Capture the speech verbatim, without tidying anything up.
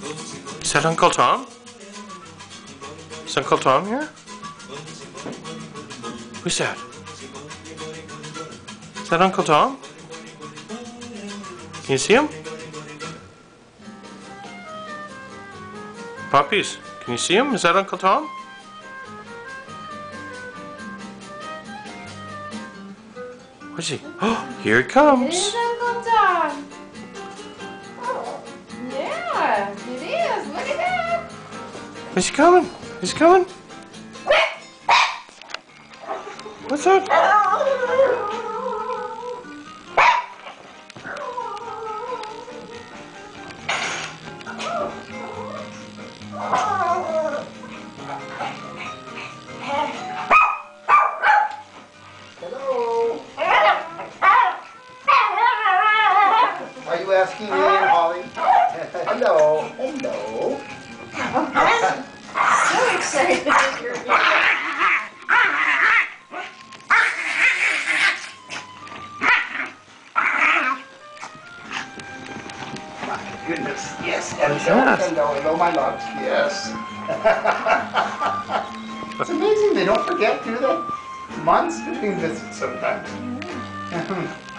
Is that Uncle Tom? Is Uncle Tom here? Who's that? Is that Uncle Tom? Can you see him? Puppies, can you see him? Is that Uncle Tom? Where's he? Oh, here he It comes. is Uncle Tom. Yeah, it is. Look at that. Is he coming? He's coming? What's that? Hello. Are you asking me, Holly? Hello. Hello. So excited that you're here. My goodness. Yes. Hello. that? Hello. Hello, my loves. Yes. It's amazing. They don't forget, do they? Months doing visits sometimes.